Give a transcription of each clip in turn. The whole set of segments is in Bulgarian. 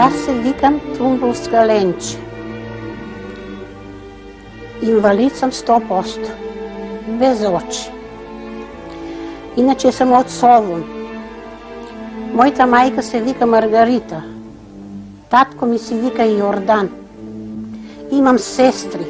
Јас се викам Тумбовска Ленче. Инвалид съм 100%, без очи. Иначе съм од Солун. Мојата мајка се вика Маргарита. Татко ми се вика Јордан. Имам сестри.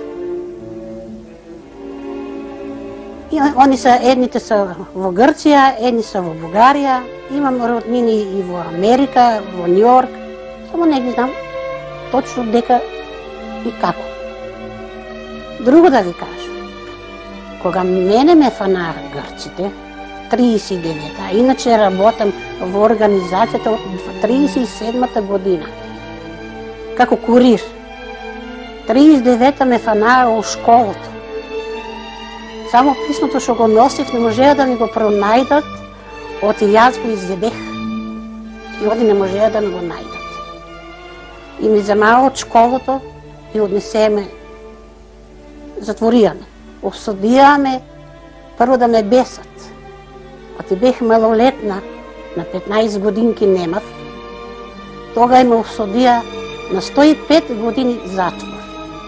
И они са, едните са во Грција, едни са во Бугарија. Имам роднини и во Америка, во Њујорк. Само не ги знам точно дека и како. Друго да ви кажам. Кога мене ме фанаа грците, 39-та, иначе работам во организацијата од 37-та година, како курир. 39-та ме фанаа во школото. Само писмото што го носив не можеа да ми го пронајдат, оти јас го изедех. И оди не можеа да ми го најдат. И ми земаа од школото и однесеме, затвориаме. Осудиаме прво да ме бесат. Оти бех малолетна, на 15 годинки немав, тога ме осудија на 105 години затвор.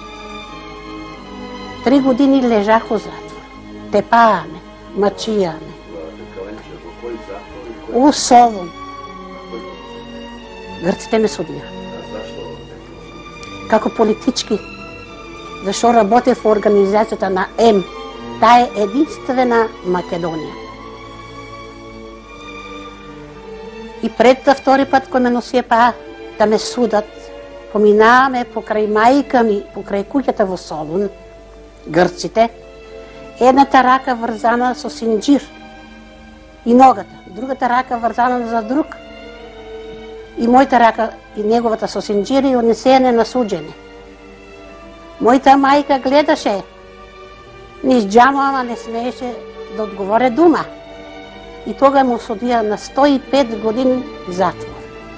3 години лежах во затвор. Тепааме, мачијаме. У Солун. Грците ме судија. Како политички, зашто работев во организацијата на М. Таа е единствена Македонија. И пред втори пат кој ме носија да ме судат, поминаваме покрај мајка ми, покрај куќата во Солун, грците, едната рака врзана со синџир и ногата, другата рака врзана за друг, и мојата рака и неговата со синџир и однесене на суđење. Мојата мајка гледаше низ џаму, ама не смееше да одговоре дума. И тога му осудија на 105 години затвор.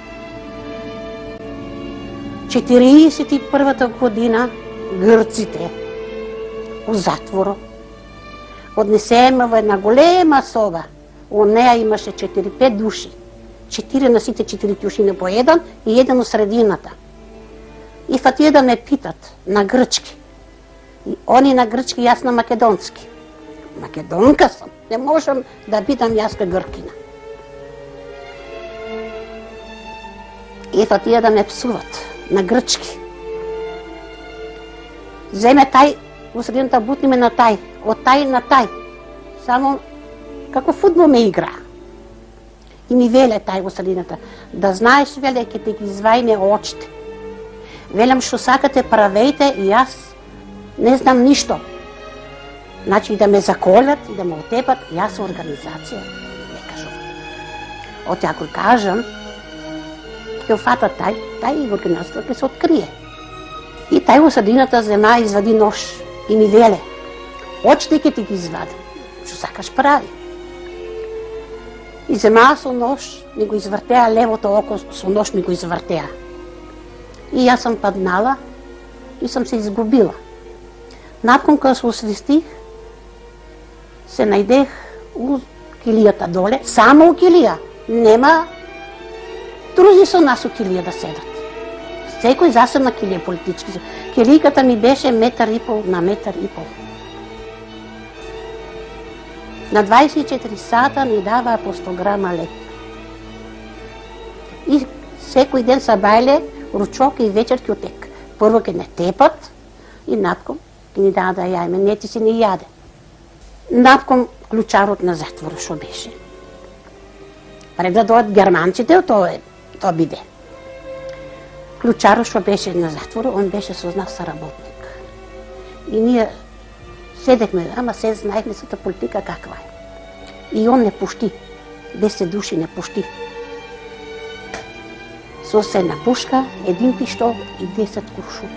41-та година грците у затворо однесеме во една голема соба. Во неа имаше 4-5 души. 4 на сите 4 тјушини по еден и еден у средината. И фатија да ме питат на грчки. И они на грчки, јас на македонски. Македонка сум, не можам да бидам јаска гркина. И фатија да ме псуват на грчки. Земе тај, во средината бутни ме на тај, од тај на тај. Само како фудбал ме игра. И ми веле тај во средината, да знаеш, веле, ќе те ги извајме очите. Велам, што сакате правејте и јас не знам ништо. Значи, да ме заколят и да ме отепат, јас со организација, не кажувам. Оти ако кажам, ќе фатат тај и организација ќе се открие. И тај во средината зема извади нож и ми веле, очите ќе ти ги извадам, што сакаш прави. И зема со нож, ми го извртеа левото око, со нож ми го извртеа. И јас сам паднала и сам се изгубила. Након кога се освестих, се најдех у килијата доле, само у килија. Нема други со нас у килија да седат. Секој засебна килија политички. Килијката ми беше 1,5 метар на 1,5 метар. На 24 сата ни даваа по 100 грама лек. И секој ден са бајле, ручок и вечер ќе отек. Прво ќе не тепат и напком ќе ни даа да јајме, не ти си не јаде. Напком клучарот на затворот што беше. Пред да дојдат германците, тоа биде. Клучарот што беше на затворот, он беше со нас соработник. И ние седехме, ама се знаехме сата политика каква е. И он не пушти, 10 души не пушти. Со една пушка, един пиштол и 10 куршума.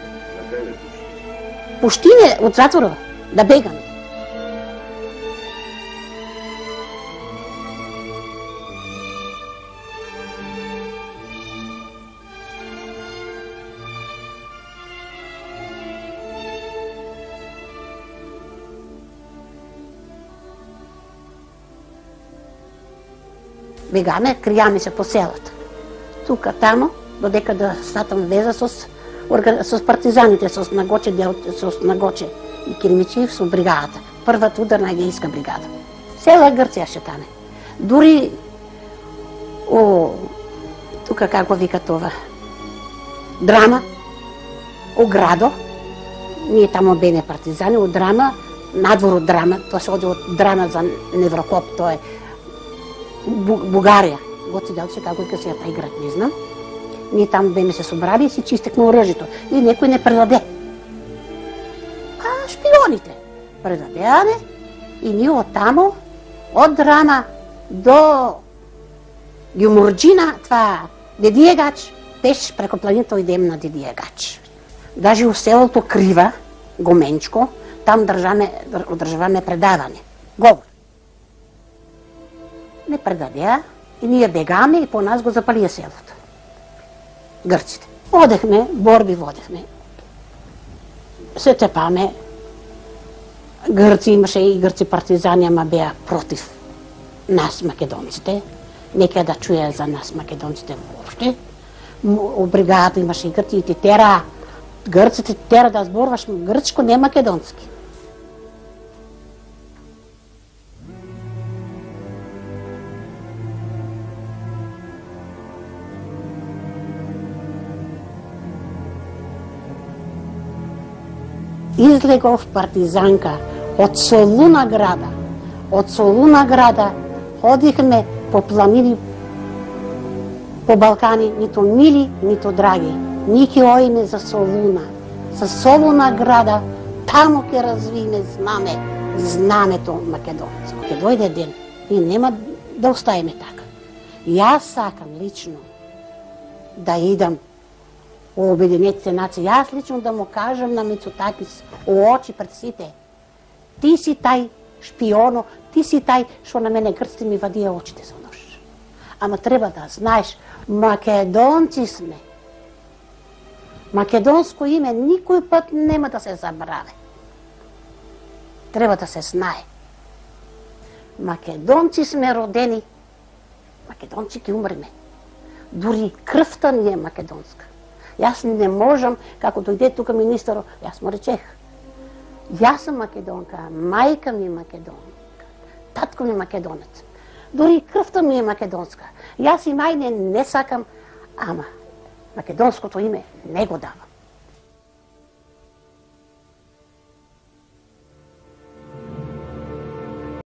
Пушти не од затворот, да бегаме. Бегаме, кријаме се по селото. Тука, тамо, додека да статам веза со партизаните, со снагоче и Кирмичиев, со бригадата. Првата ударна Егејска бригада. Цела Грција шетаме. Дури тука како вика това, Драма, Градо, ние тамо бене партизани, Драма, надвор од Драма, тоа се оди од Драма за Неврокоп, тоа е Бугарија. Гоци Делче, како вика сега тај град, не знам. Ние там беме се собрали и си чистекме оръжјето. И некој не предаде. А шпионите предадеане и ние од тамо, од Драма до Јумурџина, това Дедиегач, пеш преко планината идем на Дедиегач. Даже у селото Крива, Гоменчко, там одржаваме предаване. Говор. Не предадеа и ние бегаме и по нас го запалија селото. Грците. Одехме, борби водехме. Се тепаме. Грци имаше и грци партизани, ама беа против нас, македонците. Нека да чуе за нас, македонците воопште. У бригадата имаше и грци и ти тера. Грците тера да зборваш грчко, не македонски. Излегов партизанка од Солуна града. Од Солуна града ходихме по планини, по Балкани, нито мили, нито драги. Ние ќе оиме за Солуна. За Солуна града, тамо ќе развиме знамето македонци. Ќе дојде ден и нема да оставиме така. Јас сакам лично да идам у Обединетите нации. Јас лично да му кажам на Мицотакис у очи пред сите. Ти си тај шпионо, ти си тај што на мене грците ми вадија очите за нож. Ама треба да знаеш, македонци сме. Македонско име никој пат нема да се забраве. Треба да се знае. Македонци сме родени, македонци ќе умреме. Дури крвта ни е македонска. Јас не можам, како дојде тука министерот, јас му речех. Јас сум македонка, мајка ми е македонка, татко ми е македонец. Дури крвта ми е македонска. Јас и мајне не сакам, ама македонското име не го давам.